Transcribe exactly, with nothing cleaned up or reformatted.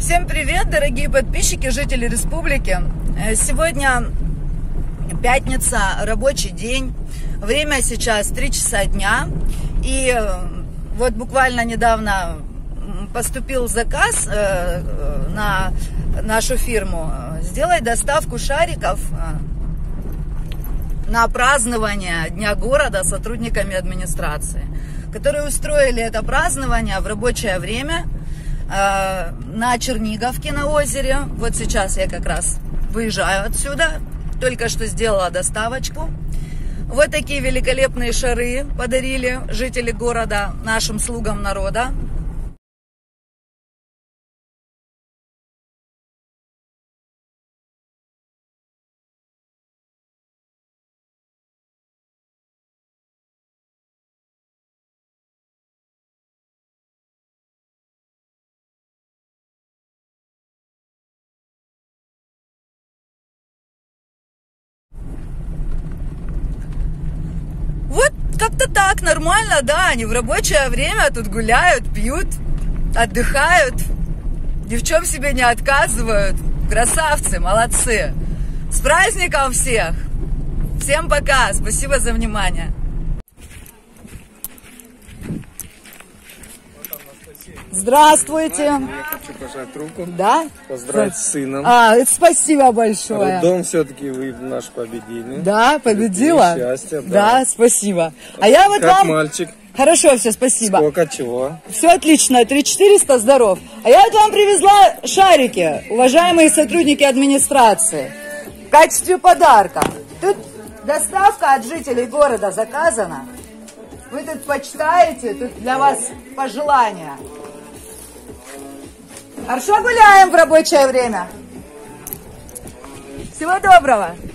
Всем привет, дорогие подписчики, жители республики. Сегодня пятница, рабочий день. Время сейчас три часа дня. И вот буквально недавно поступил заказ на нашу фирму сделать доставку шариков на празднование Дня города сотрудниками администрации, которые устроили это празднование в рабочее время на Черниговке на озере. Вот сейчас я как раз выезжаю отсюда, только что сделала доставочку. Вот такие великолепные шары подарили жители города нашим слугам народа. Вот как-то так, нормально, да, они в рабочее время тут гуляют, пьют, отдыхают, ни в чем себе не отказывают. Красавцы, молодцы. С праздником всех! Всем пока, спасибо за внимание. Здравствуйте. Я хочу пожать руку. Да? Поздравить с сыном. А, это спасибо большое. Роддом все-таки вы наш победили. Да, победила? Счастья, да. Да, спасибо. А я вот как вам... мальчик. Хорошо, все, спасибо. Сколько чего? Все отлично, три четыреста, здоров. А я вот вам привезла шарики, уважаемые сотрудники администрации, в качестве подарка. Тут доставка от жителей города заказана. Вы тут почитаете, тут для вас пожелания. Хорошо гуляем в рабочее время. Всего доброго.